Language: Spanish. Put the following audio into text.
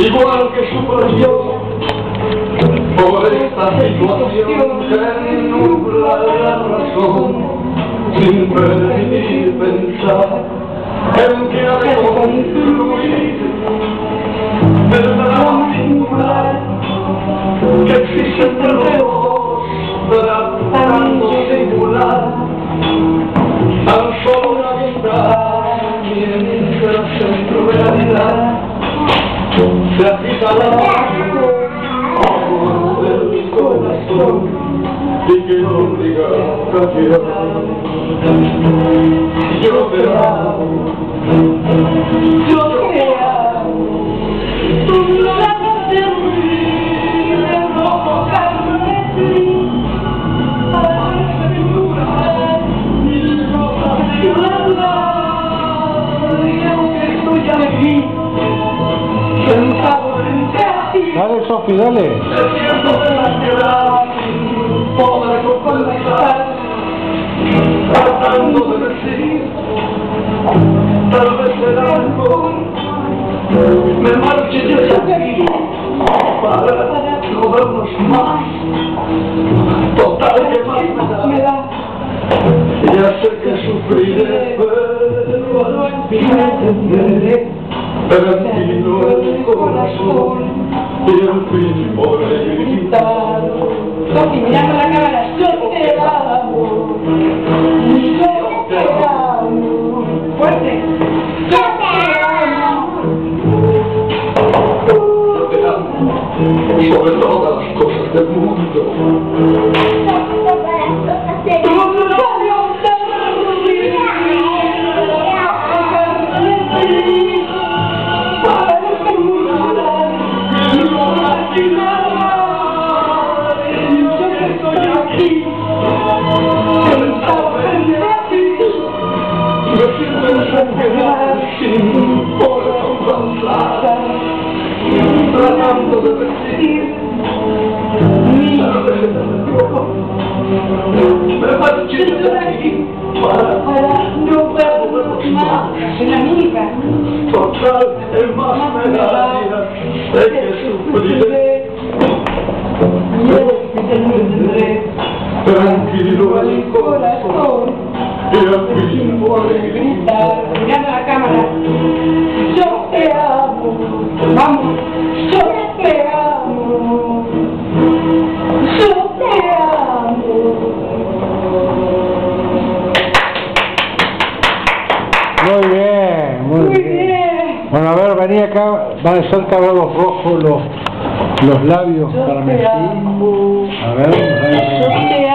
igual que sufro yo por esta situación que nubla la razón, sin permitir pensar en que ha de concluir el drama singular que existe entre los dos, tratando de simular tan solo una mitad, mientras en realidad se agita la mano del corazón y que no obliga a cambiar. Yo te amo, yo te amo, tú no la haces ruido, de rojo carmesí, para asegurar mis rosas de verdad, y aunque estoy aquí, sentado frente a ti, dale, Sofi, dale. desierto de la ciudad, poder conversar, tratando de decir, tal vez el alcohol me marche yo de aquí para no vernos más. Total, que más me da, ya sé que sufriré, pero al final entenderé. Tranquilo el corazón y el fin podré gritar. Sofi, mirando la cámara, yo te amo, yo te amo, fuerte, yo te amo, Yo te amo sobre todas las cosas del mundo. Me siento enfermedad sin poder controlar, tratando de decir me marché de aquí para no vernos más. En la mímica. total, el más me daría, sé que sufriré, Y el fin tendré. tranquilo el corazón y al fin podré gritar. Mirando la cámara, yo te amo, vamos, yo te amo, yo te amo. Muy bien, muy Muy bien. bien. Bueno, a ver, vení acá, van a ser cabellos rojos los labios Yo para te Messi. amo, A ver, yo te amo.